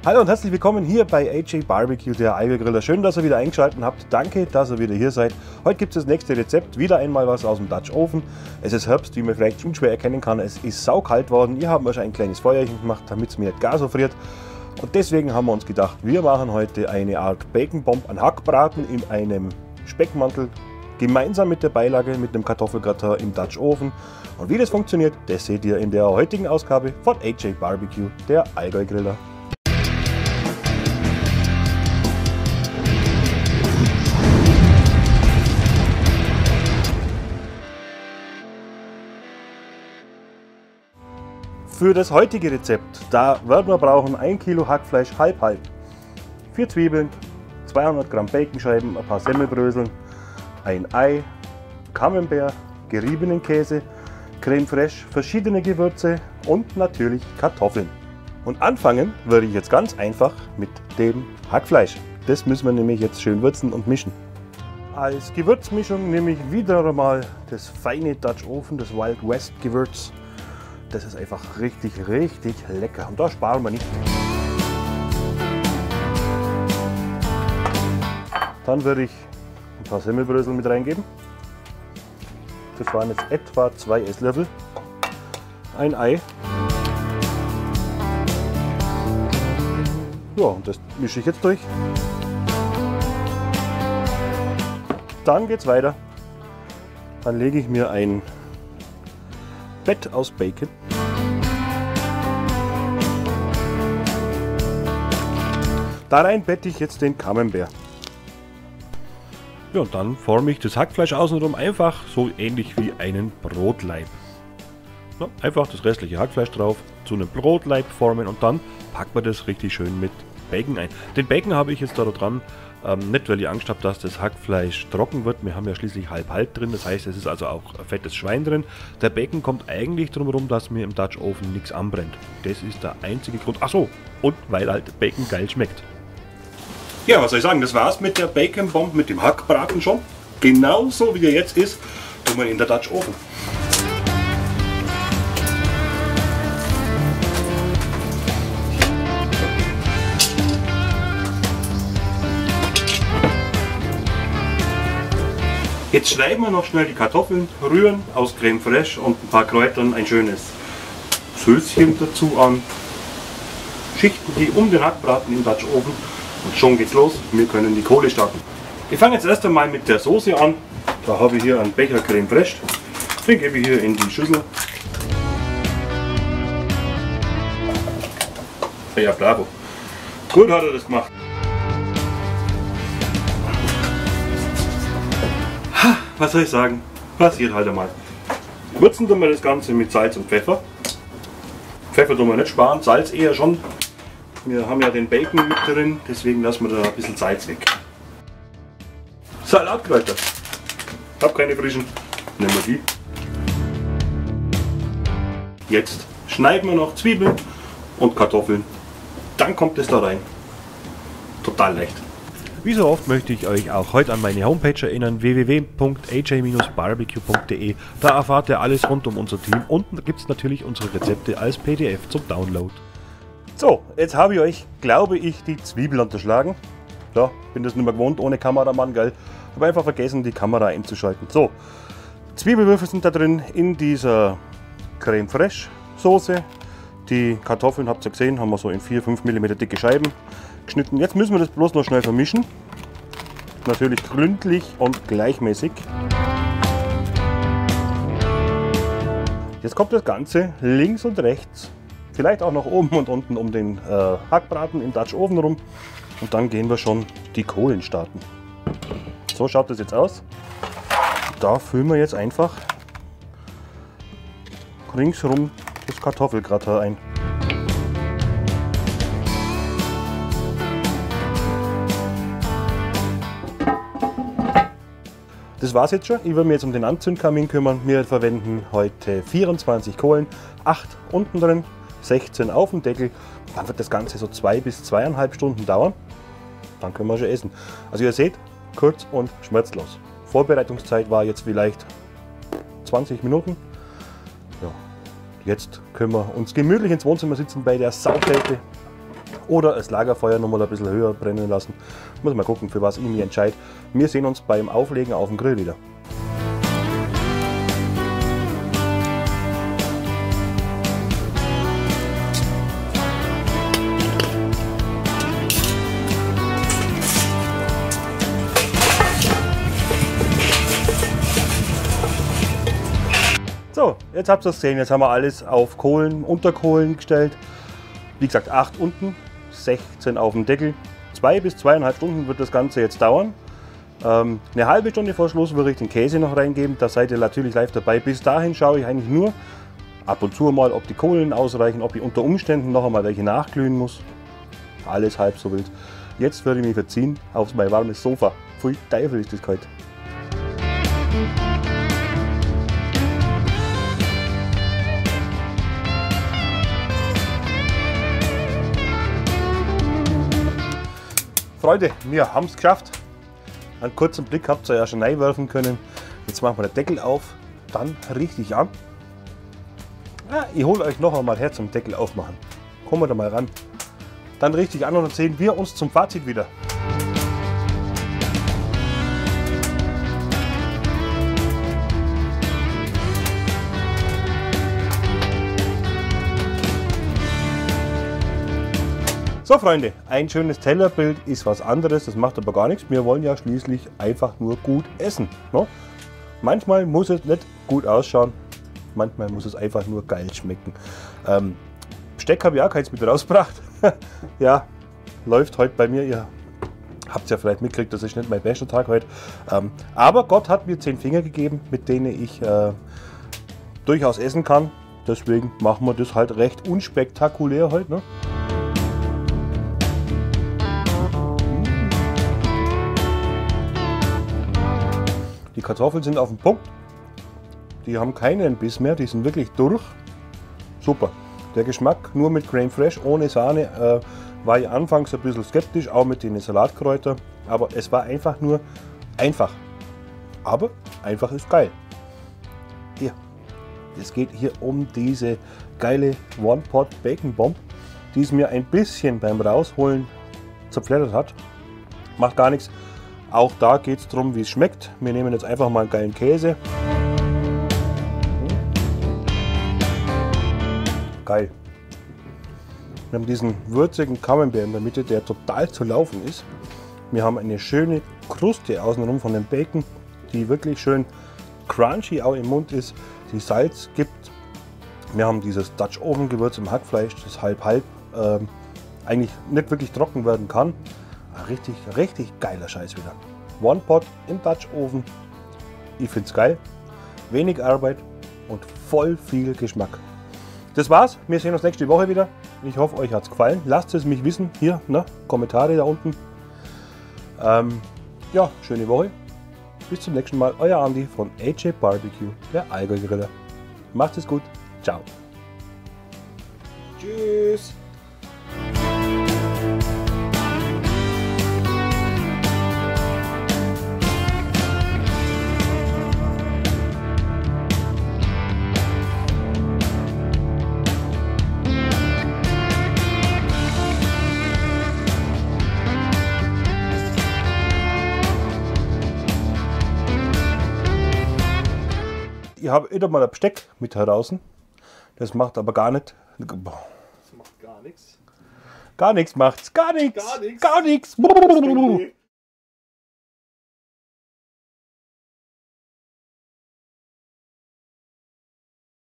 Hallo und herzlich willkommen hier bei AJ Barbecue, der Eigelgriller. Schön, dass ihr wieder eingeschaltet habt. Danke, dass ihr wieder hier seid. Heute gibt es das nächste Rezept. Wieder einmal was aus dem Dutch Oven. Es ist Herbst, wie man vielleicht unschwer erkennen kann. Es ist saukalt worden. Ihr habt wahrscheinlich ein kleines Feuerchen gemacht, damit es mir nicht gar so friert. Und deswegen haben wir uns gedacht, wir machen heute eine Art Bacon Bomb, einen Hackbraten in einem Speckmantel. Gemeinsam mit der Beilage, mit dem Kartoffelgratin im Dutch Oven. Und wie das funktioniert, das seht ihr in der heutigen Ausgabe von AJ Barbecue, der Allgäu-Griller. Für das heutige Rezept, da werden wir brauchen 1 Kilo Hackfleisch halb-halb, 4 Zwiebeln, 200 Gramm Baconscheiben, ein paar Semmelbröseln, ein Ei, Camembert, geriebenen Käse, Creme fraiche, verschiedene Gewürze und natürlich Kartoffeln. Und anfangen würde ich jetzt ganz einfach mit dem Hackfleisch. Das müssen wir nämlich jetzt schön würzen und mischen. Als Gewürzmischung nehme ich wieder einmal das feine Dutch Oven, das Wild West Gewürz. Das ist einfach richtig lecker und da sparen wir nicht. Dann würde ich ein paar Semmelbrösel mit reingeben. Das waren jetzt etwa 2 Esslöffel. Ein Ei. Ja, und das mische ich jetzt durch. Dann geht es weiter. Dann lege ich mir ein Bett aus Bacon. Da rein bette ich jetzt den Camembert. Ja, und dann forme ich das Hackfleisch außenrum einfach so ähnlich wie einen Brotleib. Ja, einfach das restliche Hackfleisch drauf, zu einem Brotleib formen und dann packt man das richtig schön mit Bacon ein. Den Bacon habe ich jetzt da dran, nicht weil ich Angst habe, dass das Hackfleisch trocken wird. Wir haben ja schließlich halb-halb drin, das heißt, es ist also auch fettes Schwein drin. Der Bacon kommt eigentlich drum herum, dass mir im Dutch Oven nichts anbrennt. Das ist der einzige Grund. Ach so, und weil halt Bacon geil schmeckt. Ja, was soll ich sagen, das war's mit der Bacon Bomb, mit dem Hackbraten schon. Genauso wie er jetzt ist, tun wir in der Dutch Oven. Jetzt schneiden wir noch schnell die Kartoffeln, rühren aus Creme fraiche und ein paar Kräutern ein schönes Sülzchen dazu an. Schichten die um den Hackbraten im Dutch Oven und schon geht's los. Wir können die Kohle starten. Ich fange jetzt erst einmal mit der Soße an. Da habe ich hier einen Becher Creme fraiche. Den gebe ich hier in die Schüssel. Ja, bravo. Gut hat er das gemacht. Was soll ich sagen? Passiert halt einmal. Würzen tun wir das Ganze mit Salz und Pfeffer. Pfeffer tun wir nicht sparen, Salz eher schon. Wir haben ja den Bacon mit drin, deswegen lassen wir da ein bisschen Salz weg. Salatkräuter. Ich habe keine frischen. Nehmen wir die. Jetzt schneiden wir noch Zwiebeln und Kartoffeln. Dann kommt es da rein. Total leicht. Wie so oft möchte ich euch auch heute an meine Homepage erinnern, www.aj-barbecue.de. Da erfahrt ihr alles rund um unser Team und gibt es natürlich unsere Rezepte als PDF zum Download. So, jetzt habe ich euch, glaube ich, die Zwiebel unterschlagen. Ja, bin das nicht mehr gewohnt ohne Kameramann, gell. Habe einfach vergessen, die Kamera einzuschalten. So, Zwiebelwürfel sind da drin in dieser Creme fraiche Soße. Die Kartoffeln, habt ihr gesehen, haben wir so in 4-5 mm dicke Scheiben geschnitten. Jetzt müssen wir das bloß noch schnell vermischen. Natürlich gründlich und gleichmäßig. Jetzt kommt das Ganze links und rechts, vielleicht auch noch oben und unten um den Hackbraten im Dutch Oven rum. Und dann gehen wir schon die Kohlen starten. So schaut das jetzt aus. Da füllen wir jetzt einfach ringsherum das Kartoffelgratin ein. Das war's jetzt schon. Ich werde mich jetzt um den Anzündkamin kümmern. Wir verwenden heute 24 Kohlen, 8 unten drin, 16 auf dem Deckel. Dann wird das Ganze so 2 bis 2,5 Stunden dauern. Dann können wir schon essen. Also ihr seht, kurz und schmerzlos. Vorbereitungszeit war jetzt vielleicht 20 Minuten. Ja, jetzt können wir uns gemütlich ins Wohnzimmer sitzen bei der Saukälte oder das Lagerfeuer nochmal ein bisschen höher brennen lassen. Muss mal gucken, für was ich mich entscheide. Wir sehen uns beim Auflegen auf dem Grill wieder. So, jetzt habt ihr es gesehen, jetzt haben wir alles auf Kohlen, Unterkohlen gestellt. Wie gesagt, 8 unten, 16 auf dem Deckel. 2 bis 2,5 Stunden wird das Ganze jetzt dauern. Eine halbe Stunde vor Schluss würde ich den Käse noch reingeben, da seid ihr natürlich live dabei. Bis dahin schaue ich eigentlich nur ab und zu mal, ob die Kohlen ausreichen, ob ich unter Umständen noch einmal welche nachglühen muss. Alles halb so wild. Jetzt würde ich mich verziehen auf mein warmes Sofa. Pfui Teufel ist das kalt. Freunde, wir haben es geschafft. Einen kurzen Blick habt ihr ja schon reinwerfen können. Jetzt machen wir den Deckel auf, dann richtig an. Ich hole euch noch einmal her zum Deckel aufmachen. Kommen wir da mal ran. Dann richtig an und dann sehen wir uns zum Fazit wieder. So Freunde, ein schönes Tellerbild ist was anderes, das macht aber gar nichts. Wir wollen ja schließlich einfach nur gut essen. Ne? Manchmal muss es nicht gut ausschauen, manchmal muss es einfach nur geil schmecken. Besteck habe ich auch keins mit rausgebracht. Ja, läuft heute bei mir. Ihr habt es ja vielleicht mitgekriegt, das ist nicht mein bester Tag heute. Aber Gott hat mir 10 Finger gegeben, mit denen ich durchaus essen kann. Deswegen machen wir das halt recht unspektakulär heute. Ne? Die Kartoffeln sind auf dem Punkt. Die haben keinen Biss mehr, die sind wirklich durch. Super. Der Geschmack nur mit Creme Fraiche, ohne Sahne, war ich anfangs ein bisschen skeptisch, auch mit den Salatkräutern. Aber es war einfach nur einfach. Aber einfach ist geil. Hier. Es geht hier um diese geile One-Pot Bacon Bomb, die es mir ein bisschen beim Rausholen zerfleddert hat. Macht gar nichts. Auch da geht es darum, wie es schmeckt. Wir nehmen jetzt einfach mal einen geilen Käse. Geil. Wir haben diesen würzigen Camembert in der Mitte, der total zu laufen ist. Wir haben eine schöne Kruste außenrum von dem Bacon, die wirklich schön crunchy auch im Mund ist, die Salz gibt. Wir haben dieses Dutch Oven Gewürz im Hackfleisch, das halb-halb eigentlich nicht wirklich trocken werden kann. Richtig, richtig geiler Scheiß wieder. One Pot im Dutch Oven. Ich finde es geil. Wenig Arbeit und voll viel Geschmack. Das war's. Wir sehen uns nächste Woche wieder. Ich hoffe, euch hat es gefallen. Lasst es mich wissen. Hier, ne? Kommentare da unten. Ja, schöne Woche. Bis zum nächsten Mal. Euer Andi von AJ Barbecue, der Allgäu Griller. Macht es gut. Ciao. Tschüss. Ich habe immer mal ein Besteck mit heraus. Das macht aber gar nicht. Das macht gar nichts. Gar nichts macht's. Gar nichts. Gar nichts.